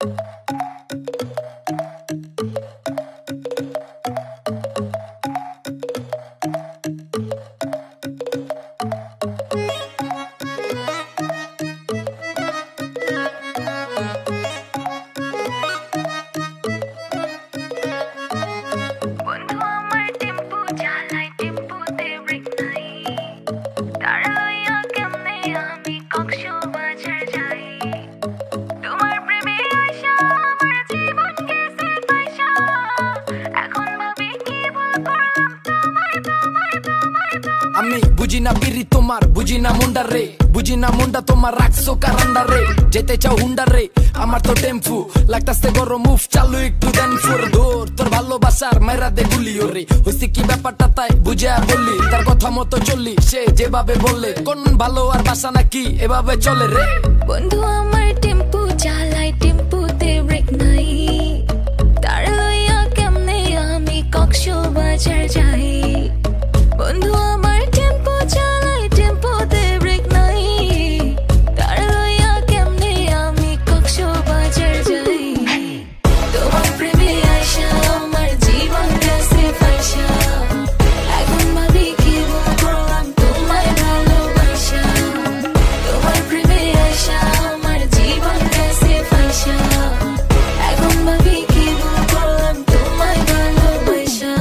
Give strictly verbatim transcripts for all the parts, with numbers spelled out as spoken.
আমি বুঝি না পিরি তোমার, বুঝি না মুন্ডা রে, বুঝি না মুন্ডা তোমার রাখছো কারান্ডা রে। যেতে চাও হুন্ডা রে, আমার তো টেম্পু লাগতাছে গরম মুভ চালু একটু দেন ফুর দৌড়। তোর ভালোবাসার মেরা দে গুলি ওরে, হইছে কি ব্যাপারটা তাই বুঝে আর বললি। তার কথা মতো চললি, সে যেভাবে বললে কোন ভালো আর বাসা নাকি এভাবে চলে রে। বন্ধু আমার টেম্পু চালাই, টেম্পুতে ব্রেক নাই, তার লইয়া কেমনে আমি কক্সবাজার যাই। বন্ধু আমার টেম্পু চালাই, টেম্পুতে ব্রেক নাই, তার লইয়া কেমনে আমি কক্সবাজার যাই। তোমার প্রেমে আইসা আমার জীবন গেছে ফাইসা, এখন ভাবি কি করলাম তোমায় ভালোবাসা। তোমার প্রেমে আইসা আমার জীবন গেছে ফাইসা, এখন ভাবি কি করলাম তোমায় ভালোবাসা।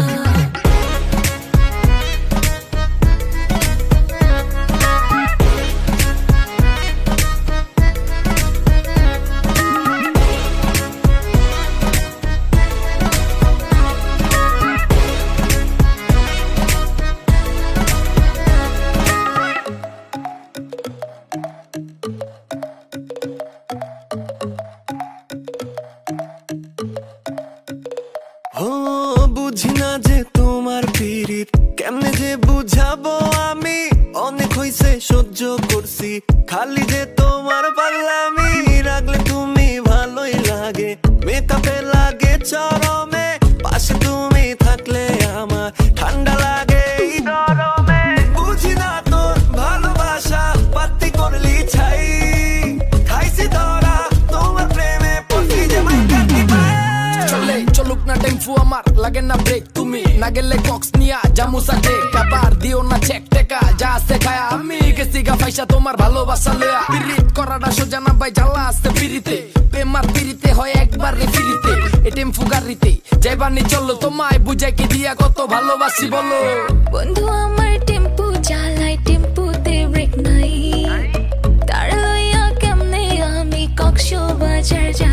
ও বুঝি না যে তোমার পীড়িত কেমনে যে বুঝাবো আমি। অনেক হইছে সহ্য করছি, খালি যে তোমার পাগলামি। রাখলে তুমি ভালোই লাগে, মেকআপে লাগে চরমে, পাশে তুমি থাকলে আমার ঠান্ডা লাগে এই গরমে। বুঝি না তোর ভালোবাসা পাতি করলি ছাই, খাইছি ধরা তোমার প্রেমে পড়ছি যে মাইকা দিবা। চলে চলুক না টেম্পু আমার লাগে না ব্রেক, তুমি না গেলে কক্স নিয়া জামুসা টেক। আবার দিও না চেক টেকা যা আছে খায়া, আমি গেছি গা ফাইসা তোমার ভালোবাসা লয়া। পিরিত করাটা সোজা না ভাই, জ্বালা আসতে পিরিতে, প্রেমার পিরিতে হয় একবার রে ফিরিতে। এ টেম্পু গাড়িতে যাইবানি চলো, তোমায় বুঝাই কি দিয়া কত ভালোবাসি বলো। বন্ধু আমার টেম্পু চালাই, টেম্পুতে ব্রেক নাই, তার লইয়া কেমনে আমি কক্সবাজার যাই।